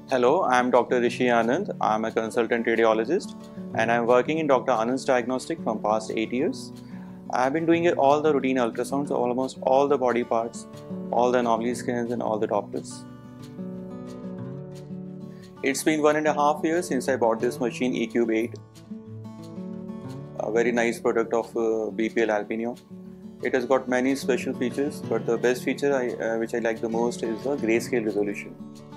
Hello, I am Dr. Rishi Anand. I am a consultant radiologist and I am working in Dr. Anand's Diagnostics from past 8 years. I have been doing all the routine ultrasounds, almost all the body parts, all the anomaly scans and all the Dopplers. It's been 1.5 years since I bought this machine eCube 8, a very nice product of BPL Alpinion. It has got many special features, but the best feature which I like the most is the grayscale resolution.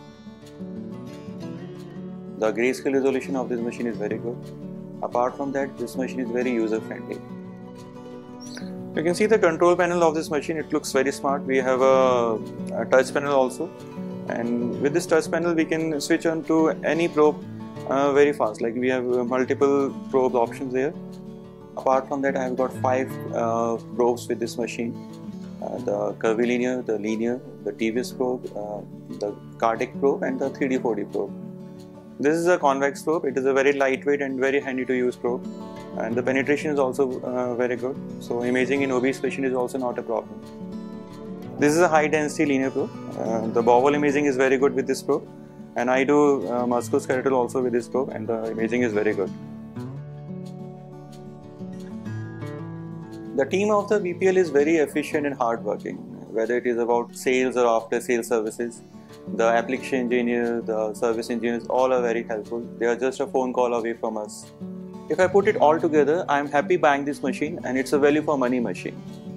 The grayscale resolution of this machine is very good. Apart from that, this machine is very user friendly. You can see the control panel of this machine. It looks very smart. We have a touch panel also, and with this touch panel we can switch on to any probe very fast. Like we have multiple probe options there. Apart from that, I have got 5 probes with this machine. The curvilinear, the linear, the TVS probe, the cardiac probe and the 3D 4D probe. This is a convex probe. It is a very lightweight and very handy to use probe, and the penetration is also very good. So imaging in obese patient is also not a problem. This is a high density linear probe. The bowel imaging is very good with this probe, and I do musculoskeletal also with this probe, and the imaging is very good. The team of the BPL is very efficient and hardworking, whether it is about sales or after sales services. The application engineer, the service engineers, all are very helpful. They are just a phone call away from us. If I put it all together, I am happy buying this machine, and it's a value for money machine.